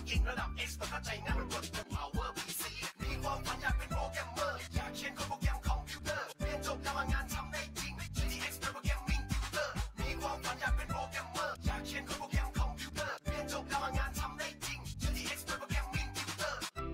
กิ่งระดับ X เข้าใจงานมันกดปุ่ม Power PC มีความฝันอยากเป็นโปรแกรมเมอร์อยากเขียนโปรแกรมคอมพิวเตอร์เรียนจบแล้วงานทำได้จริง GTX Programming Tutor มีความฝันอยากเป็นโปรแกรมเมอร์อยากเขียนโปรแกรมคอมพิวเตอร์เรียนจบแล้วงานทำได้จริง GTX Programming Tutor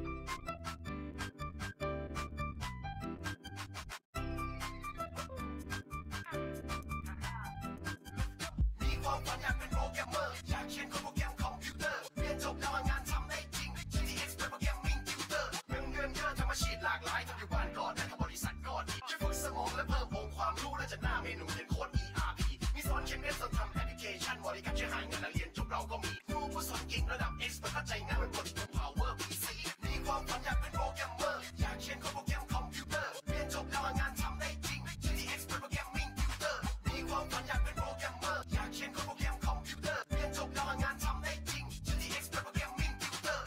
มีความฝันอยากเป็นโปรแกรมเมอร์อยากเขียนโปรแกรมคอมพิวเตอร์เรียนจบแล้วงานทำได้จริง GTX Programming Tutor เงินเยอะทำอาชีพหลากหลายทำอยู่บ้านก่อนและทำบริษัทก่อนช่วยฝึกสมองและเพิ่มองค์ความรู้และจะหน้าเมนูเรียนโค้ด ERP มีสอนเขียนเว็บสอนทำแอปพลิเคชันบริการช่วยหาเงินและเรียนจบเราก็มีครูผู้สอนเก่งระดับ X เข้าใจงานมันกดปุ่ม Power PC มีความฝันอยากเป็นโปรแกรมเมอร์อยากเขียนโปรแกรมคอมพิวเตอร์เรียนจบแล้วงานทำได้จริง GTX Programming Tutor มีความฝันอยากเป็นโปรแกรมเมอร์อยากเขียนโปรแกรมคอมพิวเตอร์เรียนจบแล้วงานทำได้จริง GTX Programming Tutor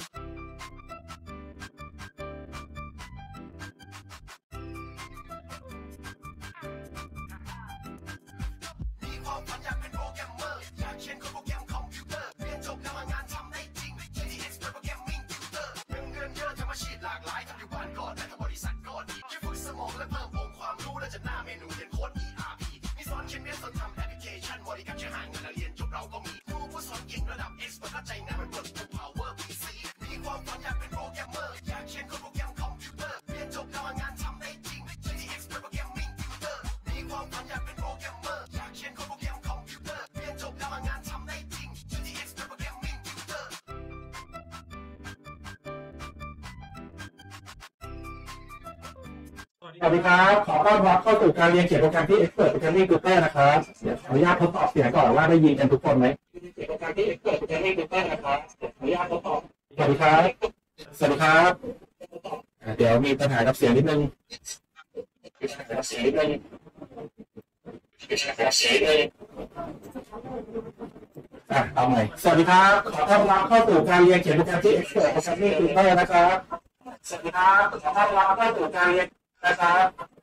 มีความฝันอยากเป็นโปรแกรมเมอร์อยากเขียนโปรแกรมคอมพิวเตอร์เรียนจบแล้วงานทำได้จริง GTX Programming Tutor เงินเยอะทำอาชีพหลากหลายทำอยู่บ้านก่อนและทำบริษัทก่อนช่วยฝึกสมองและเพิ่มองค์ความรู้และจะหน้าเมนูเรียนโค้ด ERP มีสอนเขียนเว็บสอนทำแอปพลิเคชันบริการช่วยหาเงินและเรียนจบเราก็มีครูผู้สอนเก่งระดับ X เข้าใจงานมันกดปุ่ม Power PC มีความฝันอยากเป็นโปรแกรมเมอร์อยากเขียนโปรแกรมคอมพิวเตอร์เรียนจบแล้วงานทำได้จริง GTX Programming Tutor มีความฝันอยากเป็นโปรแกรมเมอร์อยากเขียนโปรแกรมคอมพิวเตอร์เรียนจบแล้วงานทำได้จริง GTX Programming Tutor สวัสดีครับขอต้อนรับเข้าสู่การเรียนเขียนโปรแกรมที่ Expert Programming Tutor นะครับเดี๋ยวขออนุญาตทดสอบเสียงก่อนว่าได้ยินกันทุกคนไหมเขียนโปรแกรมที่ Expert Programming Tutor นะครับขออนุญาตทดสอบสวัสดีครับสวัสดีครับเดี๋ยวมีปัญหากับเสียงนิดนึงเอาใหม่สวัสดีครับขอต้อนรับเข้าสู่การเรียนเขียนโปรแกรมที่ Expert Programming Tutor นะครับสวัสดีครับขอต้อนรับเข้าสู่การเรียนนะครับ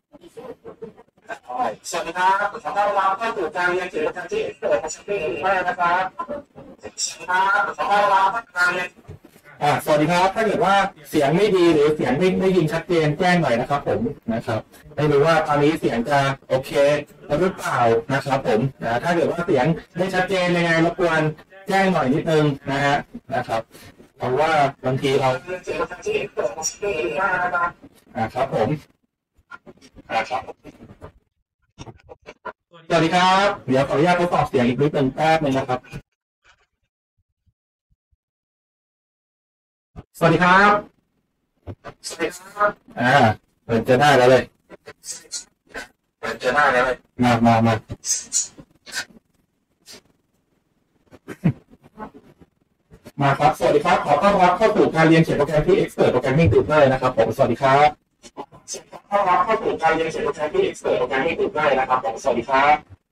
สวัสดีครับขอต้อนรับเข้าสู่การเรียนเขียนโปรแกรมที่ Expert Programming Tutor นะครับสวัสดีครับขอต้อนรับเข้าสู่การเรียนสวัสดีครับถ้าเกิดว่าเสียงไม่ดีหรือเสียงไม่ได้ยินชัดเจนแจ้งหน่อยนะครับผมนะครับไม่รู้ว่าตอนนี้เสียงจะโอเคหรือเปล่านะครับผมถ้าเกิดว่าเสียงไม่ชัดเจนยังไงรบกวนแจ้งหน่อยนิดนึงนะครับเพราะว่าบางทีเราครับผมสวัสดีครับเดี๋ยวขออนุญาตทดสอบเสียงอีกนิดนึงแป๊บนึงนะครับสวัสดีครับสวัสดีครับเปิดจะได้แล้วเลยเปิดจะได้แล้วเลยมาครับสวัสดีครับขอต้อนรับเข้าสู่การเรียนเขียนโปรแกรมที่ Expert Programming Tutor นะครับผมสวัสดีครับต้อนรับเข้าสู่การเรียนเขียนโปรแกรมที่ Expert Programming Tutor นะครับผมสวัสดีครับ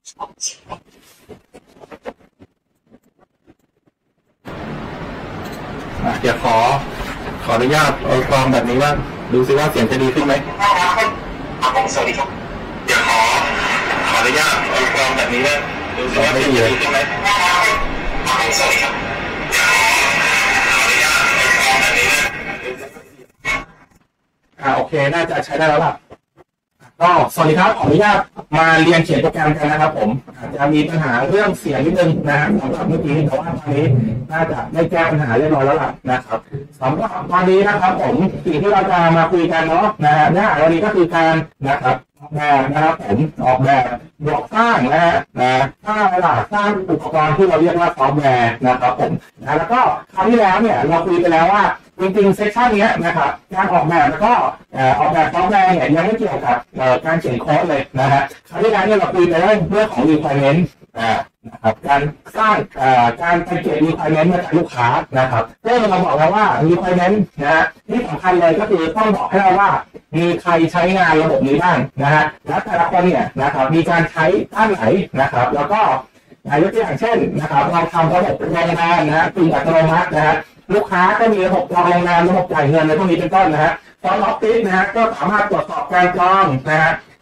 เดี๋ยวขออนุญาตเอากล้องแบบนี้ว่าดูซิว่าเสียงจะดีขึ้นไหมสวัสดีครับเดี๋ยวขออนุญาตเอากล้องแบบนี้ว่าดูซิว่าเสียงจะดีขึ้นไหมสวัสดีครับโอเคน่าจะใช้ได้แล้วล่ะก็สวัสดีครับขออนุญาตมาเรียนเขียนโปรแกรมกันนะครับผมอาจจะมีปัญหาเรื่องเสียงนิดนึงสำหรับเมื่อกี้แต่ว่าตอนนี้น่าจะได้แก้ปัญหาเรียบร้อยแล้วล่ะนะครับสำหรับตอนนี้นะครับผมสิ่งที่เราจะมาคุยกันเนาะเนื้อหาวันนี้ก็คือการนะครับผมออกแบบบวกสร้างสร้างอุปกรณ์ที่เราเรียกว่าซอฟต์แวร์นะครับผมแล้วก็คราวที่แล้วเนี่ยเราคุยไปแล้วว่าจริงๆเซสชันนี้นะครับการออกแบบแล้วก็ออกแบบซอฟต์แวร์เนี่ยยังไม่เกี่ยวกับการเขียนโค้ดเลยคราวที่แล้วเนี่ยเราคุยไปเรื่องของ requirement นะครับการสร้างการไปเก็บ requirement มาจากลูกค้านะครับเรื่องเราบอกแล้วว่า requirement ที่สำคัญเลยก็คือต้องบอกให้เราว่ามีใครใช้งานระบบนี้บ้างและแต่ละคนเนี่ยนะครับมีการใช้ท่านไหนนะครับแล้วก็ยกตัวอย่างเช่นนะครับเราทำระบบโรงงานกึ่งอัตโนมัติลูกค้าก็มีระบบจองโรงงานระบบจ่ายเงินอะไรพวกนี้เป็นต้นฟอนต์ออฟฟิศก็สามารถตรวจสอบการจอง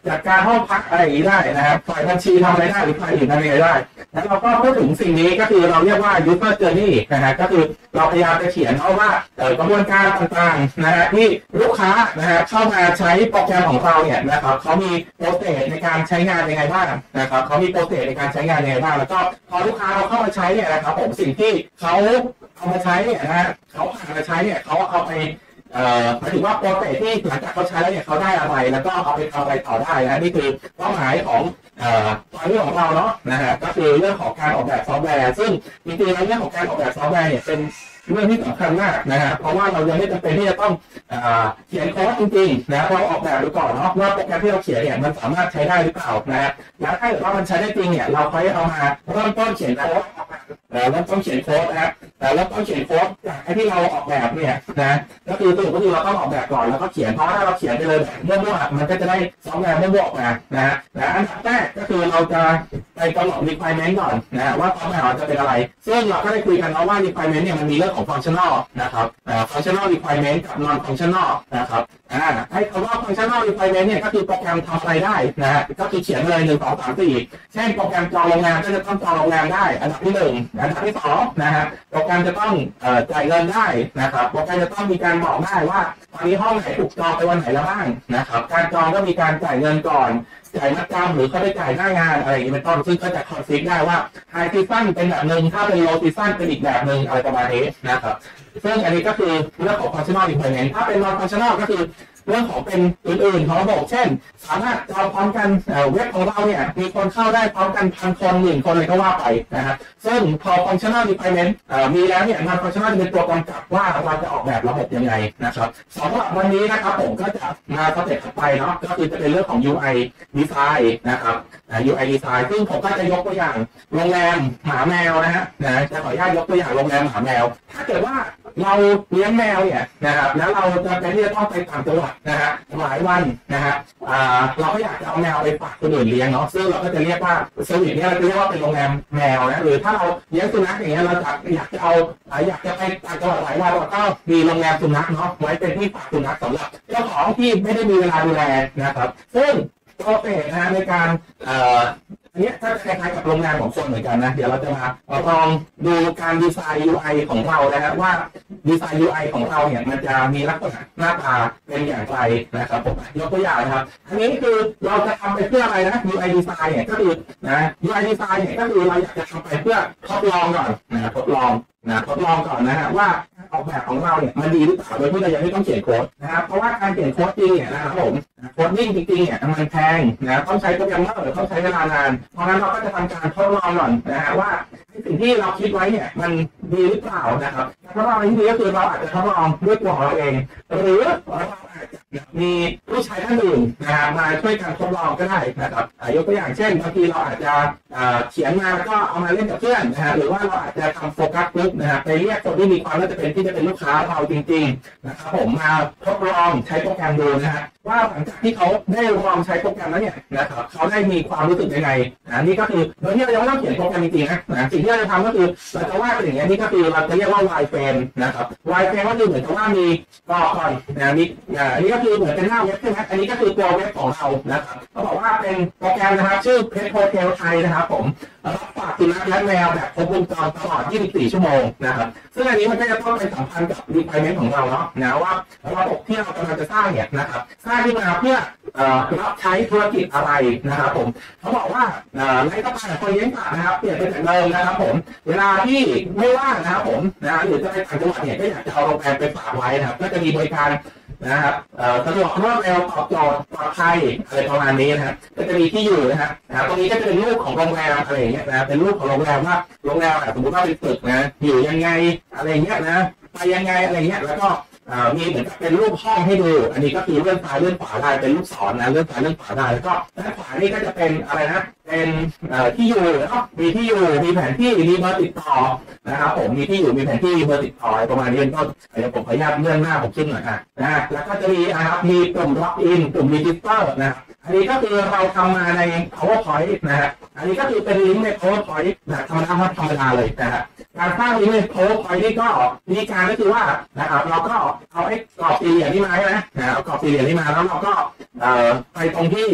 จัดการห้องพักอะไรอย่างนี้ได้นะครับฝ่ายบัญชีทำอะไรได้หรือฝ่ายอื่นทำอะไรได้แล้วเราก็พูดถึงสิ่งนี้ก็คือเราเรียกว่า user journey นะฮะก็คือเราพยายามจะเขียนเอาว่ากระบวนการต่างๆนะฮะที่ลูกค้านะฮะเข้ามาใช้โปรแกรมของเราเนี่ยนะครับเขามีโปรเซสในการใช้งานยังไงบ้างนะครับเขามีโปรเซสในการใช้งานยังไงบ้างแล้วก็พอลูกค้าเราเข้ามาใช้เนี่ยนะครับผมสิ่งที่เขาเอามาใช้เนี่ยนะฮะเขาผ่านมาใช้เนี่ยเขาเอาไปหมายถึงว่าโปรเซสที่หลังจากเขาใช้แล้วเนี่ยเขาได้อะไรแล้วก็เอาไปทำอะไรต่อได้นะนี่คือเป้าหมายของตอนนี้ของเราเนาะนะฮะก็คือเรื่องของการออกแบบซอฟต์แวร์ซึ่งจริงๆแล้วเรื่องของการออกแบบซอฟต์แวร์เนี่ยเป็นเรื่องที่สำคัญมากนะฮะเพราะว่าเรายังไม่จำเป็นที่จะต้องเขียนโค้ดจริงๆนะเราออกแบบดูก่อนเนาะว่าโปรแกรมที่เราเขียนเนี่ยมันสามารถใช้ได้หรือเปล่านะฮะแล้วถ้าเกิดว่ามันใช้ได้จริงเนี่ยเราค่อยเอามาเริ่มต้นเขียนโค้ดเริ่มต้นเขียนโค้ดนะครับแล้วต้นเขียนโค้ดจากไอ้ที่เราออกแบบเนี่ยนะก็คือตัวก็คือเราต้องออกแบบก่อนแล้วก็เขียนเพราะถ้าเราเขียนไปเลยแบบมั่วๆมันก็จะได้ซอฟต์แวร์มั่วๆออกมานะฮะอันดับแรกก็คือเราจะไปกำหนด requirement ก่อนนะว่าซอฟต์แวร์เราจะเป็นอะไรซึ่งเราก็ได้คุยกันว่า requirement เนี่ยมันมีเรื่องของ functional นะครับfunctional requirement กับ non functional นะครับให้คำว่า functional requirement เนี่ยก็คือโปรแกรมทำอะไรได้นะฮะก็คือเขียนเลย1 2 3 4เช่นโปรแกรมจองโรงแรมก็จะต้องจองโรงแรมได้อันดับที่1อันดับที่2นะฮะโปรแกรมจะต้องจ่ายเงินได้นะครับโปรแกรมจะต้องมีการบอกได้ว่าตอนนี้ห้องไหนถูกจองไปวันไหนแล้วบ้างนะครับการจองก็มีการจ่ายเงินก่อนจ่ายมัดจำหรือเขาได้จ่ายหน้างานอะไรอย่างนี้เป็นต้นซึ่งก็จะคอนฟิกได้ว่าไฮซีซั่นเป็นแบบหนึ่งถ้าเป็นโลซีซั่นเป็นอีกแบบหนึ่งอะไรประมาณนี้นะครับซึ่งอันนี้ก็คือเรื่องของ functional requirement ถ้าเป็น non functional ก็คือเรื่องของเป็นอื่นๆของระบบเช่นสามารถจองพร้อมกันเว็บของเราเนี่ยมีคนเข้าได้พร้อมกัน1,000 คน10,000 คนอะไรก็ว่าไปนะครับซึ่งพอ functional requirement มีแล้วเนี่ย non functional จะเป็นตัวกำกับว่าเราจะออกแบบระบบยังไงนะครับสำหรับวันนี้นะครับผมก็จะมาสเต็ปถัดไปเนาะก็คือจะเป็นเรื่องของ UI design นะครับ UI design ซึ่งผมก็จะยกตัวอย่างโรงแรมหมาแมวนะฮะจะขออนุญาตยกตัวอย่างโรงแรมหมาแมวถ้าเกิดว่าเราเลี้ยงแมวเนี่ยนะครับแล้วเราจะไปที่จะต้องไปต่างจังหวัดนะฮะหลายวันนะฮะเราก็อยากจะเอาแมวไปฝากคนอื่นเลี้ยงเนาะซึ่งเราก็จะเรียกว่าเซอร์วิสเนี่ยเราจะเรียกว่าเป็นโรงแรมแมวนะหรือถ้าเราเลี้ยงสุนัขอย่างเงี้ยเราอยากจะไปต่างจังหวัดหลายวันเราก็มีโรงแรมสุนัขเนาะไว้เป็นที่ฝากสุนัขสำหรับเจ้าของที่ไม่ได้มีเวลาดูแลนะครับซึ่งโปรเซสนะในการอันนี้ถ้าคล้ายๆกับโรงงานของคนเหมือนกันนะเดี๋ยวเราจะมาลองดูการดีไซน์ UI ของเรานะครับว่าดีไซน์ UI ของเราเนี่ยมันจะมีลักษณะหน้าตาเป็นอย่างไรนะครับผมยกตัวอย่างนะครับอันนี้คือเราจะทำไปเพื่ออะไรนะ UI design เนี่ยก็คือUI design เนี่ยก็คือเราอยากจะทำไปเพื่อทดลองก่อนทดลองก่อนนะฮะว่าออกแบบของเราเนี่ยมันดีหรือเปล่าโดยที่เรายังไม่ต้องเขียนโค้ดนะครับเพราะว่าการเขียนโค้ดจริงเนี่ยนะครับผมโค้ดนิ่งจริงๆเนี่ยมันแพงนะต้องใช้โปรแกรมเมอร์ต้องใช้เวลานานเพราะงั้นเราก็จะทำการทดลองก่อนนะฮะว่าสิ่งที่เราคิดไว้เนี่ยมันดีหรือเปล่านะครับการทดลองในที่นี้ก็คือเราอาจจะทดลองด้วยตัวของเราเองหรือเราอาจจะมีผู้ใช้ท่านอื่นนะฮะมาช่วยกันทดลองก็ได้นะครับยกตัวอย่างเช่นบางทีเราอาจจะเขียนมาแล้วก็เอามาเล่นกับเพื่อนนะฮะหรือว่าเราอาจจะทำโฟกัสกลุ่มนะฮะไปเรียกคนที่มีความน่าจะเป็นลูกค้าเราจริงๆนะครับผมมาทดลองใช้โปรแกรมดูนะฮะว่าหลังจากที่เขาได้ลองใช้โปรแกรมแล้วเนี่ยนะครับเขาได้มีความรู้สึกยังไงนี่ก็คือโดยที่เรายังไม่ต้องเขียนโปรแกรมจริงๆนะสิ่งที่เราจะทำก็คือเราจะวาดเป็นอย่างนี้นี่ก็คือเราจะเรียกว่า wireframe นะครับ wireframe ก็คือเหมือนกับว่ามีก่อนนี่อันนี้ก็คือเหมือนเป็นหน้าเว็บใช่ไหมอันนี้ก็คือตัวเว็บของเรานะครับเขาบอกว่าเป็นโปรแกรมนะครับชื่อ Pet Hotel ไทยนะครับผมรับฝากสุนัขและแมวแบบครบวงจรตลอด 24 ชั่วโมงนะครับซึ่งอันนี้มันก็จะต้องไปสัมพันธ์กับ requirement ของเราเนาะนะว่าระบบที่เรากำลังจะสร้างเนี่ยนะครับสร้างขึ้นมาเพื่อรับใช้ธุรกิจอะไรนะครับผมเขาบอกว่าในตลาดคนเลี้ยงสัตว์นะครับเปลี่ยนไปจากเดิมนะครับผมเวลาที่ไม่ว่างนะครับผมหรือจะไปต่างจังหวัดเนี่ยก็อยากจะเอาโรงแรมไปฝากไว้นะครับก็จะมีบริการนะครับสะดวกรวดเร็วตอบโจทย์ปลอดภัยอะไรประมาณนี้นะครับก็จะมีที่อยู่นะครับตรงนี้ก็จะเป็นรูปของโรงแรมอะไรอย่างเงี้ยนะเป็นรูปของโรงแรมว่าโรงแรมสมมติว่าเป็นตึกนะอยู่ยังไงอะไรเงี้ยนะไปยังไงอะไรเงี้ยแล้วก็มีเหมือนกับเป็นรูปห้องให้ดูอันนี้ก็คือเลื่อนซ้ายเลื่อนขวาได้เป็นลูกศรนะเลื่อนซ้ายเลื่อนขวาได้แล้วก็ด้านขวานี่ก็จะเป็นอะไรนะเป็นที่อยู่แล้วก็มีที่อยู่มีแผนที่มีเบอร์ติดต่อนะครับผมมีที่อยู่มีแผนที่มีเบอร์ติดต่อประมาณนี้เป็นต้นเดี๋ยวผมขออนุญาตเลื่อนหน้าผมขึ้นหน่อยนะแล้วก็จะมีนะครับมีปุ่มล็อกอินปุ่มรีจิสเตอร์นะอันนี้ก็คือเราทำมาใน PowerPoint นะฮะอันนี้ก็คือเป็นลิงก์ใน PowerPoint แบบธรรมดาเลยนะฮะการสร้างลิงก์ใน PowerPoint นี่ก็วิธีการก็คือว่านะครับเราก็เอาไอ้กรอบสี่เหลี่ยมนี้มาใช่ไหมเอากรอบสี่เหลี่ยมนี้มาแล้วเราก็ไปตรงที่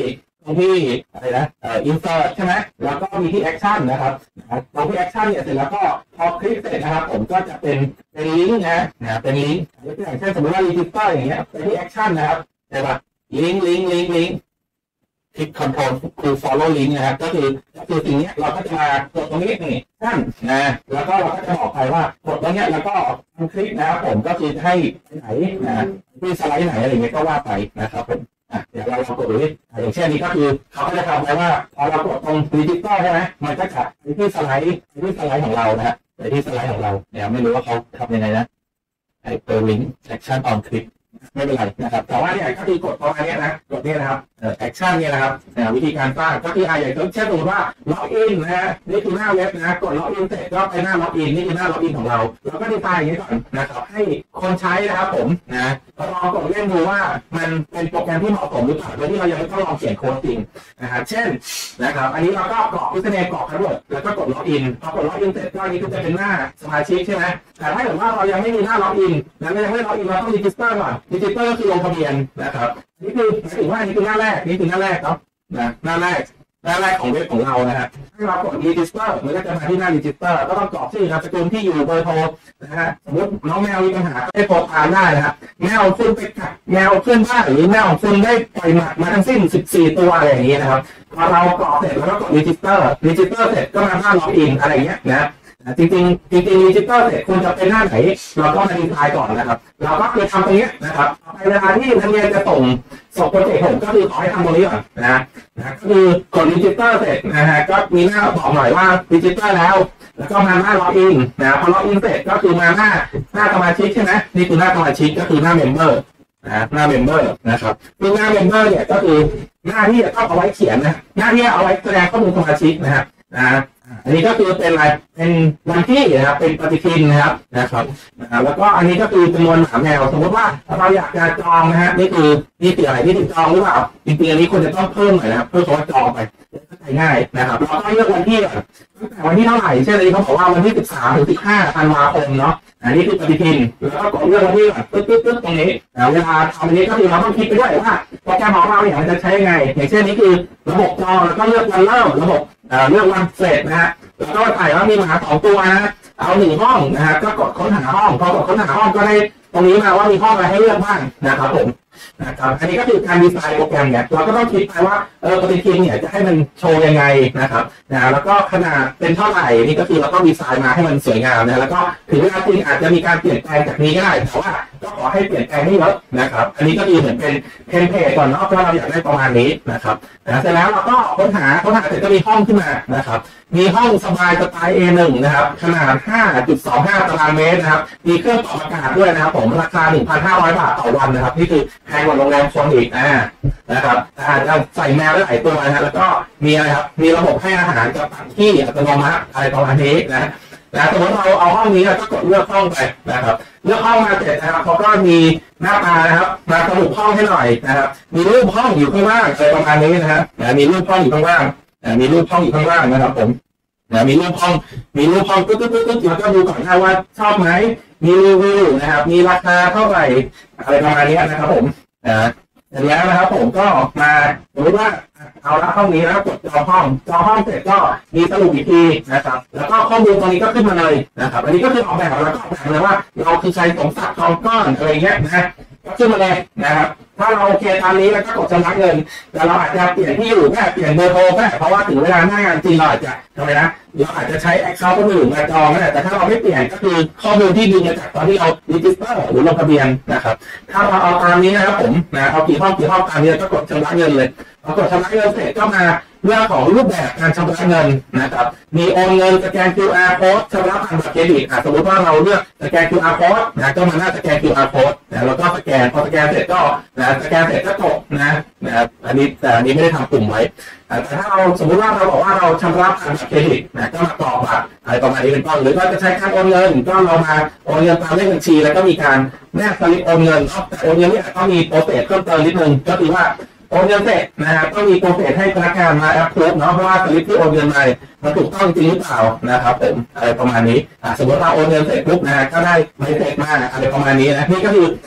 รงที่อะไรนะinsert ใช่ไหมแล้วก็มีที่ action นะครับตรงที่ action เนี่ยเสร็จแล้วก็พอคลิกเสร็จนะครับผมก็จะเป็นลิงก์นะเป็นลิงก์อย่างเช่นสมมติว่า register อย่างเงี้ยไปที่ action นะครับใช่ปะลิงก์คลิก control คือ follow link นะครับก็คือสิ่งนี้เราก็จะมากดตรงนี้นี่ท่านนะแล้วก็เราก็จะบอกไปว่ากดตรงนี้แล้วก็คลิกนะครับผมก็คือให้ไหนนะที่สไลด์ไหนอะไรเงี้ยก็ว่าไปนะครับผมเดี๋ยวเราลองกดดูอย่างเช่นนี้ก็คือเขาก็จะทำไว้ว่าพอเรากดตรงดิจิตอลใช่ไหมมันก็จะไปที่สไลด์ของเรานะฮะไปที่สไลด์ของเราเดี๋ยวไม่รู้ว่าเขาทำยังไงนะHyperlink Action on Click ไม่เป็นไรนะครับแต่ว่าเนี่ยก็คือกดประมาณนี้นะกดนี่นะครับAction เนี่ยนะครับวิธีการสร้างก็คืออย่างเช่นสมมติว่าล็อกอินนะฮะนี่คือหน้าเว็บนะกดล็อกอินเสร็จก็ไปหน้าล็อกอินนี่คือหน้าล็อกอินของเราเราก็ดีไซน์อย่างนี้ก่อนนะครับให้คนใช้นะครับผมนะลองกดเล่นดูว่ามันเป็นโปรแกรมที่เหมาะสมหรือเปล่าโดยที่เรายังไม่ต้องลองเขียนโค้ดจริงนะครับเช่นนะครับอันนี้เราก็กรอกยูสเนมกรอกทั้งหมดแล้วก็กดล็อกอินพอกดล็อกอินเสร็จก็อันนี้ก็จะเป็นหน้าสมาชิกใช่ไหมแต่ถ้าเกิดว่าเรายังไม่มีหน้าล็อกอินแล้วยังไม่ล็อกอินเราต้องรีจิสเตอร์ก่อนรีจิสเตอร์ก็คือลงทะเบียนนะครับนี่คือหมายถึงว่านี่คือหน้าแรกเนาะหน้าแรกของเว็บของเรานะฮะถ้าเรากด register มันก็จะมาที่หน้า register ก็ต้องกรอกชื่อนามสกุลที่อยู่เบอร์โทรนะฮะสมมติน้องแมวมีปัญหาก็ได้โทรตามได้นะครับแมวคุณไปกัดแมวเพื่อนบ้านหรือแมวของคุณได้ปล่อยหมัดมาทั้งสิ้น14ตัวอะไรอย่างนี้นะครับพอเรากรอกเสร็จแล้วก็กด register เสร็จก็มาหน้า login อะไรอย่างเงี้ยนะจริงดิจิตอลเสร็จควรจะเป็นหน้าไหนเราก็มาดีไซน์ก่อนนะครับเราก็คือทำตรงนี้นะครับเวลาที่นักเรียนจะส่งโปรเจกต์ผมก็คือขอให้ทำตรงนี้ก่อนนะก็คือกดดิจิตอลเสร็จนะฮะก็มีหน้าบอกหน่อยว่าดิจิตอลแล้วก็มาหน้าล็อกอินนะพอล็อกอินเสร็จก็คือมาหน้าสมาชิกใช่ไหมนี่คือหน้าสมาชิกก็คือหน้าเมมเบอร์หน้าเมมเบอร์นะครับซึ่งหน้าเมมเบอร์เนี่ยก็คือหน้าที่จะต้องเอาไว้เขียนนะหน้าที่เอาไว้แสดงข้อมูลสมาชิกนะครับอันนี้ก็คือเป็นอะไรเป็นวันที่นะครับเป็นปฏิทินนะครับแล้วก็อันนี้ก็คือจำนวนหมาแมวสมมติว่าเราอยากจะจองนะฮะนี่คืออะไรที่ถึงจองหรือเปล่าจริงๆอันนี้ควรจะต้องเพิ่มหน่อยนะครับเพิ่มคำว่าจองไปเข้าใจง่ายนะครับเราก็เลือกวันที่ตั้งแต่วันที่เท่าไหร่เช่นอันนี้เขาบอกว่าวันที่13 ถึง 15 ธันวาคมเนาะอันนี้คือปฏิทินแล้วก็กดเลือกวันที่ปึ๊บตรงนี้เวลาทำอันนี้ก็คือเราต้องคิดไปด้วยว่าโปรแกรมของเราเนี่ยมันจะใช้ยังไงอย่างเช่นนี้คือระบบจองแล้วก็เลือกวันเริ่มระบบเลือกวันเสร็จนะฮะแล้วก็ใส่ว่ามีหมา2 ตัวนะเอา1 ห้องนะฮะก็กดค้นหาห้องพอกดค้นหาห้องก็ได้ตรงนี้มาว่ามีห้องอะไรให้เลือกบ้างนะครับผมนะครับอันนี้ก็คือการดีไซน์โปรแกรมเนี่ยเราก็ต้องคิดไปว่าปฏิทินเนี่ยจะให้มันโชว์ยังไงนะครับแล้วก็ขนาดเป็นเท่าไหร่นี่ก็คือเราต้องดีไซน์มาให้มันสวยงามนะแล้วก็ถึงเวลาจริงอาจจะมีการเปลี่ยนแปลงจากนี้ก็ได้แต่ว่าก็ขอให้เปลี่ยนแปลงให้เยอะนะครับอันนี้ก็คือเหมือนเป็นเทมเพลตก่อนเนาะว่าเราอยากได้ประมาณนี้นะครับเสร็จแล้วเราก็ค้นหาเสร็จก็มีห้องขึ้นมานะครับมีห้องสบายสไตล์ A1 นะครับขนาด 5.25 ตารางเมตรนะครับมีเครื่องปรับอากาศด้วยนะครับผมราคา 1,500 บาทต่อวันนะครับนี่คือแพงกว่าโรงแรมคนอีกนะครับอาจจะใส่แมวได้หลายตัวนะฮะแล้วก็มีอะไรครับมีระบบให้อาหารกับที่อัตโนมัติอะไรประมาณนี้นะสมมติเราเอาห้องนี้แล้วก็กดเลือกห้องไปนะครับเลือกห้องมาเสร็จนะครับเขาก็มีหน้าตานะครับมาสรุปห้องให้หน่อยนะครับมีรูปห้องอยู่ข้างล่างอะไรประมาณนี้นะฮะมีรูปห้องอยู่ข้างล่างนะครับผมมีรูปห้องตึ๊ดแล้วก็ดูก่อนว่าชอบไหมมีรีวิวนะครับมีราคาเท่าไหร่อะไรประมาณนี้นะครับผมเสร็จแล้วนะครับผมก็มาสมมติว่าเอาละห้องนี้แล้วกดจองห้องเสร็จก็มีสรุปอีกทีนะครับแล้วก็ข้อมูลตรงนี้ก็ขึ้นมาเลยนะครับอันนี้ก็คือออกแบบแล้วก็ออกแบบเลยว่าเราคือใครสมศักดิ์ทองก้อนอะไรเงี้ยนะก็ขึ้นมาเลยนะครับถ้าเราโอเคตามนี้แล้วก็กดชำระเงินแต่เราอาจจะเปลี่ยนที่อยู่แค่เปลี่ยนเบอร์โทรแค่เพราะว่าถึงเวลาหน้างานจริงเราอาจจะทำไมนะเราอาจจะใช้ Account คนอื่นมาจองนะแต่ถ้าเราไม่เปลี่ยนก็คือข้อมูลที่ดึงมาจากตอนที่เรา register หรือลงทะเบียนนะครับถ้าเราเอาตามนี้นะครับผมเอากี่ห้องตามนี้ก็กดชำระเงินเลยพอกดชำระเงินเสร็จก็มาเรื่องของรูปแบบการชำระเงินนะครับมีโอนเงินสแกน QR code ชำระผ่านบัตรเครดิตสมมติว่าเราเลือกสแกน QR code ก็มาหน้าสแกน QR code แล้วก็สแกนพอสแกนเสร็จก็สแกนเสร็จก็กดนะครับอันนี้ไม่ได้ทำปุ่มไว้แต่ถ้าเราสมมติว่าเราบอกว่าเราชำระผ่านบัตรเครดิตก็มากรอกบัตรอะไรประมาณนี้เป็นต้นหรือว่าจะใช้การโอนเงินก็เรามาโอนเงินตามเลขบัญชีแล้วก็มีการแนบสลิปโอนเงินแต่โอนเงินนี่ต้องมีโปรเซสเพิ่มเติมนิดนึงก็คือว่าโอนเงินเสร็จนะครับต้องมีโปรเซสให้พนักงานมาแอปพรูฟเนาะเพราะว่าสลิปที่โอนเงินมามันถูกต้องจริงหรือเปล่านะครับผมอะไรประมาณนี้สมมติเราโอนเงินเสร็จปุ๊บนะก็ได้ใบเสร็จมาอะไรประมาณนี้นะนี่ก็คือ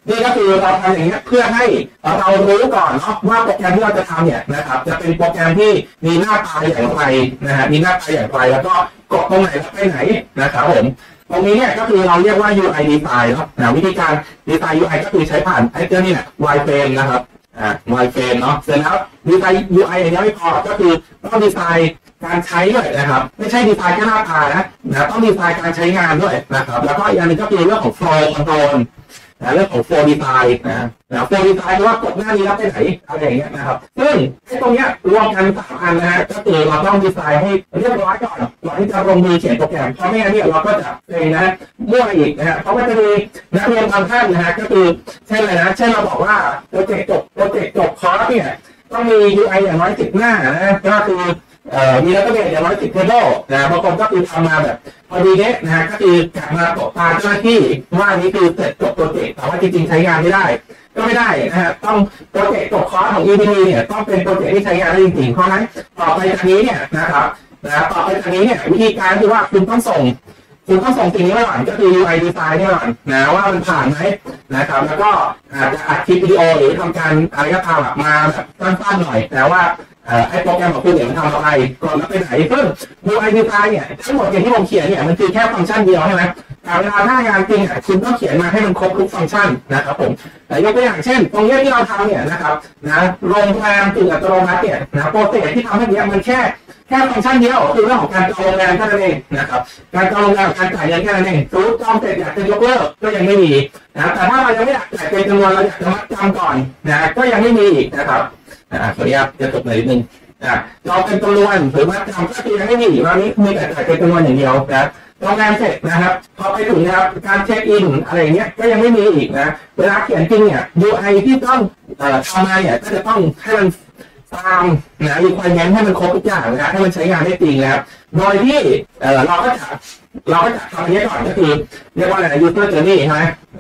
นี่ก็คือเราทำอย่างนี้เพื่อให้เรารู้ก่อนเนาะว่าโปรแกรมที่เราจะทำเนี่ยนะครับจะเป็นโปรแกรมที่มีหน้าตาอย่างไรนะฮะมีหน้าตาอย่างไรแล้วก็กดตรงไหนแล้วไปไหนนะครับผมตรงนี้เนี่ยก็คือเราเรียกว่า UI design เนาะวิธีการ design UI ก็คือใช้ผ่านไอ้เจ้านี่แหละ wireframe นะครับwireframe เนาะเสร็จแล้ว design UI อย่างนี้ไม่พอก็คือต้องดีไซน์การใช้ด้วยนะครับไม่ใช่ดีไซน์แค่หน้าตานะต้องดีไซน์การใช้งานด้วยนะครับแล้วก็อีกอันนึงก็คือเรื่องของ flow control เรื่องของ flow design flow design ว่ากดหน้านี้แล้วไปไหนอะไรอย่างเงี้ยนะครับซึ่งไอ้ตรงเนี้ยรวมกัน3อันนะฮะก็คือเราต้องดีไซน์ให้เรียบร้อยก่อนที่จะลงมือเขียนโปรแกรมเพราะไม่งั้นเนี่ยเราก็จะเป็นนะมั่วอีกนะฮะเพราะมันจะมีนักเรียนบางท่านนะฮะก็คือเช่นอะไรนะเช่นเราบอกว่าโปรเจกต์จบคอร์สเนี่ยต้องมี UI อย่างน้อย10 หน้านะก็คือมีแล้วก็เป็นอย่างน้อย10 เทเบิลนะบางคนก็คือทำมาแบบพอดีเนี้ยนะฮะก็คือกลับมาตกตาเจ้าหน้าที่ว่านี้คือเสร็จจบโปรเจกต์แต่ว่าจริงๆใช้งานไม่ได้ก็ไม่ได้นะฮะต้องโปรเจกต์จบคอร์สของ EPT เนี่ยต้องเป็นโปรเจกต์ที่ใช้งานได้จริงๆเพราะฉะนั้นต่อไปจากนี้เนี่ยนะครับต่อไปจากนี้เนี่ยวิธีการคือว่าคุณต้องส่งสิ่งนี้มาก่อนก็คือ UI design นี่ก่อนนะว่ามันผ่านไหมนะครับแล้วก็อาจจะอัดคลิปวิดีโอหรือทำการอะไรก็ตามมาแบบสั้นๆหน่อยแต่ว่าไอ้โปรแกรมของคุณเนี่ยมันทำอะไรก่อนแล้วไปไหนซึ่ง UI design เนี่ยทั้งหมดอย่างที่ผมเขียนเนี่ยมันคือแค่ฟังก์ชันเดียวใช่ไหมแต่เวลาถ้างานจริงคุณต้องเขียนมาให้มันครบทุกฟังก์ชันนะครับผมแต่ยกตัวอย่างเช่นตรงนี้ที่เราทำเนี่ยนะครับโรงแรมกึ่งอัตโนมัติเนี่ยโปรเซสที่ทำให้เนี่ยมันแค่ฟังก์ชันเดียวคือเรื่องของการจองโรงแรมแค่นั้นเองนะครับการจองโรงแรมการจ่ายเงินแค่นั้นเองซื้อจองเสร็จอยากจะยกเลิกก็ยังไม่มีนะแต่ถ้าเรายังไม่อยากจ่ายเป็นจำนวนเราอยากจะมัดจำก่อนนะก็ยังไม่มีอีกนะครับขออนุญาตจะจบหน่อยนิดนึงจองเป็นจำนวนหรือมัดจำก็ยังไม่มีตอนนี้มีแต่จ่ายเป็นจำนวนอย่างเดียวนะโรงแรมเสร็จนะครับพอไปถึงนะครับการเช็คอินอะไรเงี้ยก็ยังไม่มีอีกนะเวลาเขียนจริงเนี่ย UI ที่ต้องทำมาเนี่ยก็จะต้องให้มันตามrequirement ให้มันครบทุกอย่างนะให้มันใช้งานได้จริงนะครับโดยที่เราก็จะทำอันนี้ก่อนก็คือเรียกว่าอะไรนะ user journey ใช่ไหม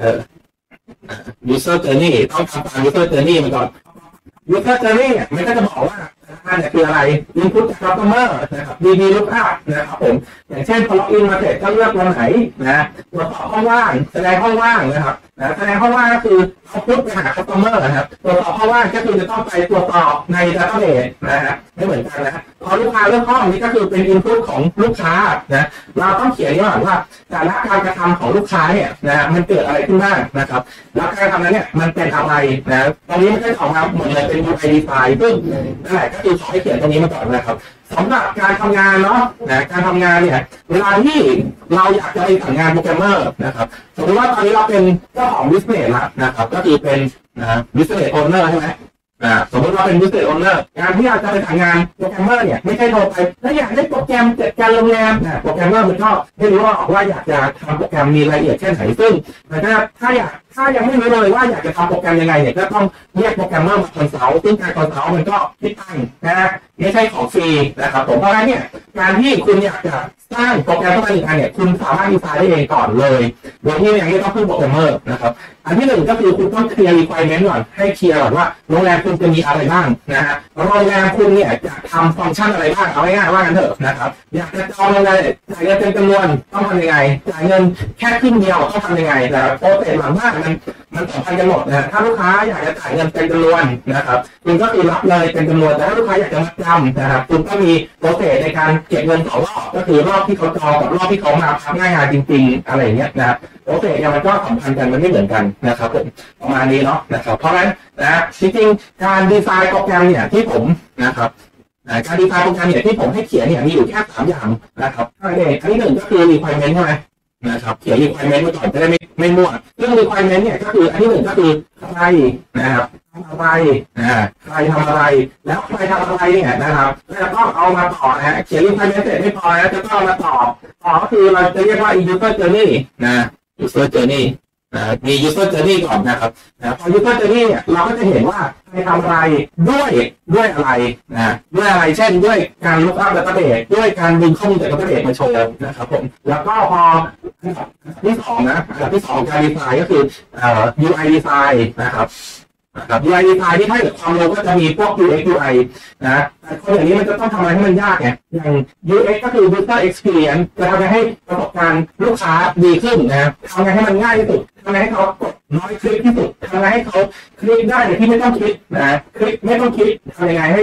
user journey ต้องทำตาม user journey มันก่อน user journey เนี่ยมันก็จะบอกว่าเนี่ยคืออะไร input จาก customer นะครับ DB lookup นะครับผมอย่างเช่นพอล็อกอินมาเสร็จก็เลือกวันไหนนะตรวจสอบห้องว่างแสดงห้องว่างนะครับแสดงห้องว่างก็คือเอาพุทไปหา customer นะครับตรวจสอบห้องว่างก็คือจะต้องไปตรวจสอบใน database นะฮะไม่เหมือนกันนะพอลูกค้าเลือกห้องนี้ก็คือเป็น input ของลูกค้านะเราต้องเขียนก่อนว่าแต่ละการกระทำของลูกค้าเนี่ยนะฮะมันเกิดอะไรขึ้นบ้างนะครับแล้วการกระทำนั้นเนี่ยมันเป็นอะไรนะตรงนี้มันก็จะออกมาหมดเลยเป็น UI design ซึ่งนั่นแหละก็คือขอให้เขียนตรงนี้มาก่อนนะครับสำหรับการทำงานเนาะการทำงานเนี่ยเวลาที่เราอยากจะไปสั่งงานโปรแกรมเมอร์นะครับสมมติว่าตอนนี้เราเป็นเจ้าของ business ละนะครับก็คือเป็นbusiness owner ใช่ไหมสมมติว่าเป็น business owner การที่เราจะไปสั่งงานโปรแกรมเมอร์เนี่ยไม่ใช่โทรไปแล้วอยากได้โปรแกรมจัดการโรงแรมโปรแกรมเมอร์มันก็ไม่รู้ว่าอยากจะทำโปรแกรมมีรายละเอียดแค่ไหนซึ่งถ้ายังไม่รู้เลยว่าอยากจะทำโปรแกรมยังไงเนี่ยก็ต้องเรียกโปรแกรมเมอร์มาคอนซัลท์ซึ่งการคอนซัลท์มันก็คิดตังค์นะไม่ใช่ของฟรีนะครับผมเพราะฉะนั้นเนี่ยการที่คุณอยากจะสร้างโปรแกรมขึ้นมาหนึ่งอันเนี่ยคุณสามารถดีไซน์ได้เองก่อนเลยโดยที่ยังไม่ต้องพึ่งโปรแกรมเมอร์นะครับอันที่หนึ่งก็คือคุณต้องเคลียร์ requirement ก่อนให้เคลียร์ก่อนว่าโรงแรมคุณจะมีอะไรบ้างนะฮะโรงแรมคุณเนี่ยจะทำฟังก์ชันอะไรบ้างเอาง่ายๆว่ากันเถอะนะครับอยากจะจองโรงแรมจ่ายเงินเป็นจำนวนต้องทำยังไงจ่ายเงินแค่ครึ่งเดียวต้องทำยังไงนะครับโปรเซสหลังบ้านมันสัมพันธ์กันหมดนะถ้าลูกค้าอยากจะจ่ายเงินเป็นจำนวนนะครับคุณก็คือรับเลยเป็นจำนวนแต่ถ้าลูกค้าอยากจะมัดจำนะครับคุณก็มีโปรเซสในการเก็บเงิน2 รอบก็คือรอบที่เขาจองกับรอบที่เขามาทำงานจริงๆอะไรอย่างเงี้ยนะครับโปรเซสเนี่ยมันก็สัมพันธ์กันมันไม่เหมือนกันนะครับผมประมาณนี้เนาะนะครับเพราะฉะนั้นนะจริงๆการดีไซน์โปรแกรมเนี่ยที่ผมนะครับการดีไซน์โปรแกรมเนี่ยที่ผมให้เขียนเนี่ยมีอยู่แค่3 อย่างนะครับอันที่หนึ่งก็คือ requirement ใช่ไหมนะครับเขียน requirement ไว้ก่อนจะได้ไม่มั่วเรื่อง requirement เนี่ยก็คืออันที่หนึ่งก็คือใครนะครับทำอะไรใครทำอะไรแล้วใครทำอะไรเนี่ยนะครับแล้วก็เอามาต่อนะเขียน requirement เสร็จไม่พอนะจะต้องมาต่อก็คือเราจะเรียกว่า user journey นะ user journey มี user journey ก่อนนะครับพอ user journey เนี่ยเราก็จะเห็นว่าใครทำอะไรด้วยอะไรด้วยอะไรเช่นด้วยการ look up database ด้วยการดึงข้อมูลจาก database มาโชว์นะครับผมแล้วก็พอที่2นะที่2การ design ก็คือUI design นะครับUI design ที่ให้เกิดความรู้ก็จะมีพวก UX UI นะแต่คนอย่างนี้มันจะต้องทำอะไรให้มันยากไงอย่าง UX ก็คือ user experience จะทำให้ประสบการณ์ลูกค้าดีขึ้นนะทำไงให้มันง่ายที่สุดทำไงให้เขากดน้อยคลิกที่สุดทำยังไงให้เขาคลิกได้โดยที่ไม่ต้องคิดนะคลิกไม่ต้องคิดทำยังไงให้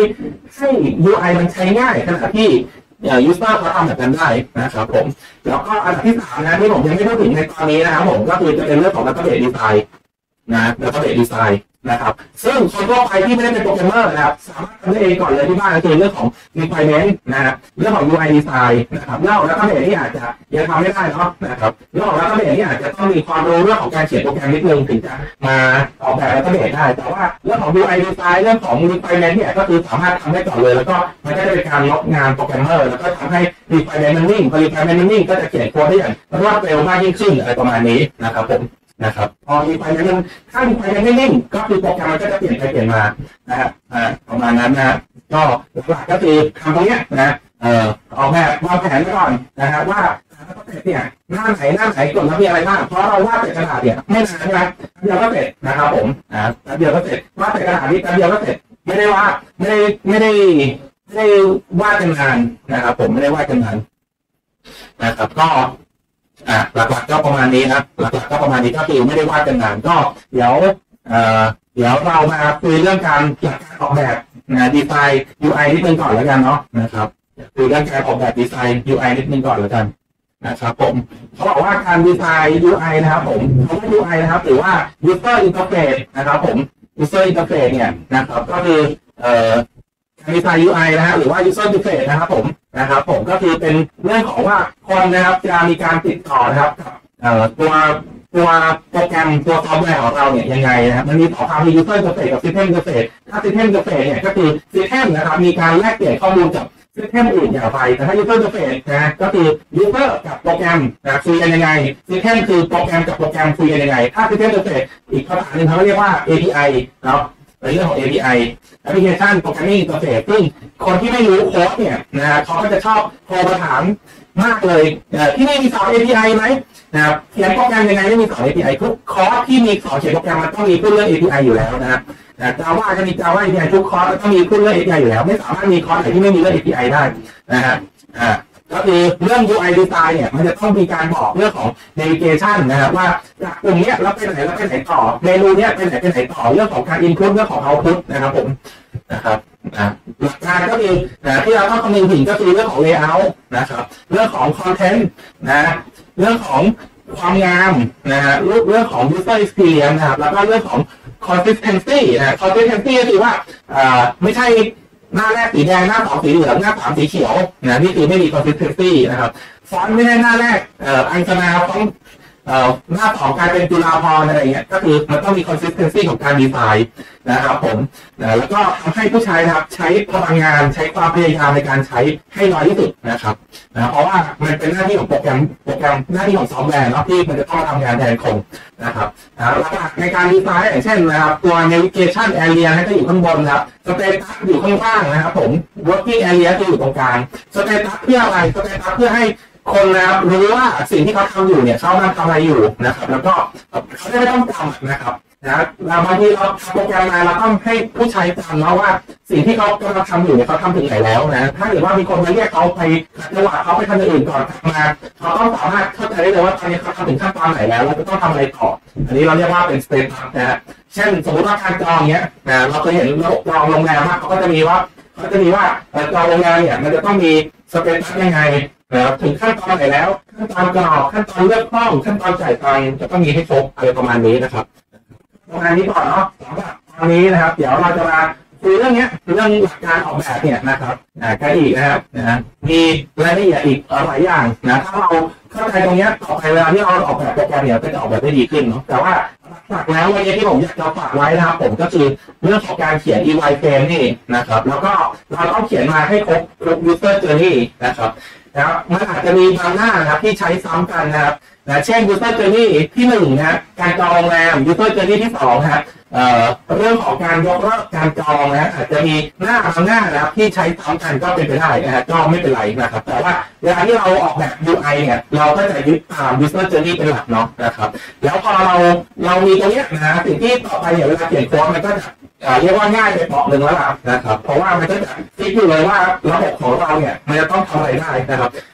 UI มันใช้ง่ายขณะที่ยูสเซอร์เขาทำแบบนั้นได้นะครับผมแล้วก็อันที่3นะที่ผมยังไม่พูดถึงในตอนนี้นะครับผมก็คือจะเป็นเรื่องของ Database Design นะ Database Design นะครับซึ่งคนทั่วไปที่ไม่ได้เป็นโปรแกรมเมอร์นะครับสามารถทำได้เองก่อนเลยที่บ้านก็คือเรื่องของ requirement นะครับเรื่องของ UI design นะครับแล้ว Database ที่อาจจะยังทำไม่ได้เนาะนะครับเรื่องของ Database ที่อาจจะต้องมีความรู้เรื่องของการเขียนโปรแกรมนิดนึงถึงจะมาออกแบบ Database ได้แต่ว่าเรื่องของ UI design เรื่องของ requirement เนี่ยก็คือสามารถทำได้ก่อนเลยแล้วก็มันก็จะเป็นการลดงานโปรแกรมเมอร์แล้วก็ทำให้ requirement มันนิ่งพอ requirement มันนิ่งก็จะเขียนโค้ดได้อย่างรวดเร็วมากยิ่งขึ้นอะไรประมาณนี้นะครับผมนะครับพอมีไฟนั้นถ้ามีไฟนั้นไม่นิ่งก็คือโปรแกรมมันก็จะเปลี่ยนไปเปลี่ยนมานะครับประมาณนั้นนะก็หลักก็คือทำตรงนี้นะออกแบบวางแผนไว้ก่อนนะครับว่าเนี่ยหน้าไหนกดแล้วมีอะไรบ้างเพราะเราวาดแต่กระดาษเนี่ยไม่นานใช่ไหมเดียวก็เสร็จนะครับผมเดียวก็เสร็จวาดแต่กระดาษนี้เดียวก็เสร็จไม่ได้วาดไม่ได้วาดกันนานนะครับผมไม่ได้วาดกันนานนะครับก็หลักๆก็ประมาณนี้ครับหลักๆก็ประมาณนี้ก็คือไม่ได้วาดกันนานก็เดี๋ยวเรามาคุยเรื่องการหลักการออกแบบดีไซน์ UI นิดนึงก่อนแล้วกันเนาะนะครับคุยเรื่องการออกแบบดีไซน์ UI นิดนึงก่อนแล้วกันนะครับผมเขาบอกว่าการดีไซน์ UI นะครับผมคำว่า UI นะครับหรือว่า User Interface นะครับผม User Interface เนี่ยนะครับก็คือการดีไซน์ UI นะฮะหรือว่า User Interface นะครับผมก็คือเป็นเรื่องของว่าคนนะครับจะมีการติดต่อนะครับกับตัวโปรแกรมตัวซอฟต์แวร์ของเราเนี่ยยังไงนะครับมันมี2คำคือ User Interface กับ System Interface ถ้า System Interface เนี่ยก็คือ System นะครับมีการแลกเปลี่ยนข้อมูลกับ System อื่นอย่างไรแต่ถ้า User Interface นะก็คือ User กับโปรแกรมคุยกันยังไง System คือโปรแกรมกับโปรแกรมคุยกันยังไงถ้า System Interface อีกภาษาหนึ่งเขาเรียกว่า API เนาะในเรื่องของ API Application Programming Interface ซึ่งคนที่ไม่รู้โค้ดเนี่ยนะเขาก็จะชอบโทรมาถามมากเลยที่นี่มีสอน API ไหมนะครับเขียนโปรแกรมยังไงไม่มีสอน API ทุกคอร์สที่มีสอนเขียนโปรแกรมมันต้องมีพูดเรื่อง API อยู่แล้วนะครับJava ก็มี Java API ทุกคอร์สต้องมีพูดเรื่อง API อยู่แล้วไม่สามารถมีคอร์สไหนที่ไม่มีเรื่อง API ได้นะฮะก็คือเรื่อง UI design เนี่ยมันจะต้องมีการบอกเรื่องของ navigation นะครับว่าจากกลุ่มนี้เราไปไหนต่อเมนูเนี้ยไปไหนต่อเรื่องของการ input เรื่องของ output นะครับผมนะครับหลักการก็คือที่เราต้องคำนึงถึงก็คือเรื่องของ layout นะครับเรื่องของ content เรื่องของความงามนะฮะเรื่องของ user experience นะครับแล้วก็เรื่องของ consistency consistency ก็คือว่าไม่ใช่หน้าแรกสีแดงหน้า2สีเหลืองหน้า3สีเขียวนี่คือไม่มี consistency นะครับฟอนต์ไม่ได้หน้าแรกอังคณาฟอนต์หน้า2กลายเป็นจุฬาภรณ์อะไรเงี้ยก็คือมันต้องมี consistency ของการดีไซน์นะครับผมแล้วก็ทำให้ผู้ใช้นะครับใช้พลังงานใช้ความพยายามในการใช้ให้น้อยที่สุดนะครับเพราะว่ามันเป็นหน้าที่ของโปรแกรมหน้าที่ของซอฟต์แวร์เนาะที่มันจะต้องทำงานแทนคนนะครับหลักในการดีไซน์อย่างเช่นนะครับตัว navigation area ก็อยู่ข้างบนนะครับ status อยู่ข้างล่างนะครับผม working area จะอยู่ตรงกลาง status เพื่ออะไร status เพื่อให้คนนะครับรู้ว่าสิ่งที่เขาทำอยู่เนี่ยเขากำลังทำอะไรอยู่นะครับแล้วก็เขาไม่ต้องจำนะครับเราบางทีเราทำโปรแกรมมาเราต้องให้ผู้ใช้จำนะว่าสิ่งที่เขากำลังทำอยู่เนี่ยเขาทำถึงไหนแล้วนะถ้าเกิดว่ามีคนมาเรียกเขาไปจังหวะเขาไปทำอย่างอื่นก่อนกลับมาเขาต้องสามารถเข้าใจได้เลยว่าตอนนี้เขาทำถึงขั้นตอนไหนแล้วแล้วจะต้องทำอะไรต่ออันนี้เราเรียกว่าเป็นสเตตัสนะเช่นสมมติว่าการจองเนี้ยเราเคยเห็นจองโรงแรมเขาก็จะมีว่าจองโรงแรมเนี่ยมันจะต้องมีสเตตัสยังไงถึงขั้นตอนไหนแล้วขั้นตอนกรอกขั้นตอนเลือกห้องขั้นตอนจ่ายตังค์จะต้องมีให้ครบอะไรประมาณนี้นะครับประมาณนี้ก่อนเนาะสำหรับตอนนี้นะครับเดี๋ยวเราจะมาคุยเรื่องนี้เรื่องหลักการออกแบบเนี่ยนะครับกันอีกนะครับมีรายละเอียดอีกหลายอย่างถ้าเราเข้าใจตรงนี้ต่อไปเวลาที่เราออกแบบโปรแกรมเนี่ยก็จะออกแบบได้ดีขึ้นเนาะแต่ว่าหลักแล้ววันนี้ที่ผมอยากจะฝากไว้นะครับผมก็คือเรื่องของการเขียน UI frame นี่นะครับแล้วก็เราต้องเขียนมาให้ครบ user journey นะครับมันอาจจะมีบางหน้านะครับที่ใช้ซ้ำกันนะครับเช่น user journey ที่1นะการจองโรงแรม user journey ที่2นะครับเรื่องของการยกเลิกการจองนะอาจจะมีหน้าบางหน้านะครับที่ใช้ซ้ำกันก็เป็นไปได้นะก็ไม่เป็นไรนะครับแต่ว่าเวลาที่เราออกแบบ UI เนี่ยเราก็จะยึดตาม user journey เป็นหลักเนาะนะครับแล้วพอเรามีตรงนี้นะสิ่งที่ต่อไปเนี่ยเวลาเขียนโค้ดมันก็จะเรียกว่าง่ายไปเปาะหนึ่งแล้วนะครับเพราะว่ามันจะคิดอยู่เลยว่าระบบของเราเนี่ยมันจะต้องทำอะไรได้นะครับ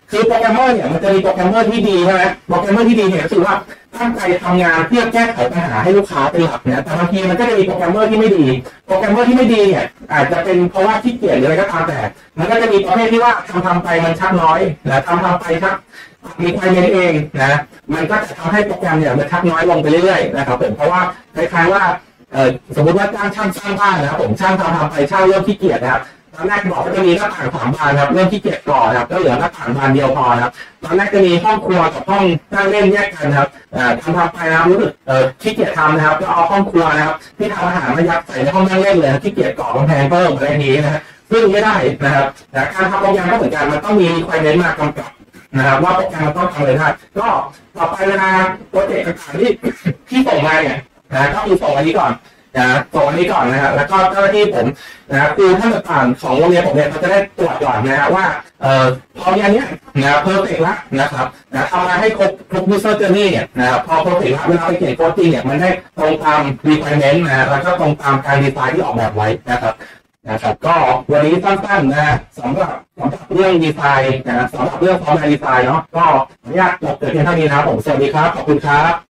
คือโปรแกรมเมอร์เนี่ยมันจะมีโปรแกรมเมอร์ที่ดีใช่ไหมโปรแกรมเมอร์ที่ดีเนี่ยก็คือว่าตั้งใจทำงานเพื่อแก้ไขปัญหาให้ลูกค้าเป็นหลักเนี่ยแต่บางทีมันก็จะมีโปรแกรมเมอร์ที่ไม่ดีโปรแกรมเมอร์ที่ไม่ดีเนี่ยอาจจะเป็นเพราะว่าขี้เกียจหรืออะไรก็ตามแต่มันก็จะมีประเภทที่ว่าทำไปมันชักน้อยนะทำไปชักมีความเองนะมันก็จะทำให้โปรแกรมเนี่ยมันชักน้อยลงไปเรื่อยๆนะครับผมเพราะว่าคล้ายๆว่าสมมติว่าจ้างช่างสร้างบ้านนะครับผมช่างทำไปช่างเริ่มขี้เกียจนะครับตอนแรกบอกว่าจะมีหน้าต่าง3 บานครับเริ่มขี้เกียจก่อนครับก็เหลือหน้าต่างบานเดียวพอครับตอนแรกจะมีห้องครัวกับห้องนั่งเล่นแยกกันครับทำไปนะครับรู้สึกขี้เกียจทำนะครับก็เอาห้องครัวนะครับที่ทำอาหารมายัดใส่ในห้องนั่งเล่นเลยขี้เกียจก่อกำแพงเพิ่มอะไรนี้นะฮะซึ่งไม่ได้นะครับแต่การทำโปรแกรมก็เหมือนกันมันต้องมีควายเน้นมากำกับนะครับว่าโปรแกรมมันต้องทำอะไรได้ก็ต่อไปเวลาโปรเจกต์ต่างๆที่ส่งมาเนี่ยนะก็คือส่งอันนี้ก่อนส่งอันนี้ก่อนนะครับแล้วก็เจ้าหน้าที่ผมนะครับคือท่านต่างๆของโรงเรียนผมเนี่ยเขาจะได้ตรวจก่อนนะครับว่าพอมีอันนี้นะเพอร์เฟกต์ละนะครับทำมาให้ครบ user journey เนี่ยนะครับพอเพอร์เฟกต์ละเวลาไปเขียนโค้ดจริงเนี่ยมันได้ตรงตาม requirement นะแล้วก็ตรงตามการดีไซน์ที่ออกแบบไว้นะครับก็วันนี้สั้นๆนะสำหรับเรื่องดีไซน์นะสำหรับเรื่องซอฟต์แวร์ดีไซน์เนาะก็อนุญาตจบแต่เพียงเท่านี้นะครับผมสวัสดีครับขอบคุณครับ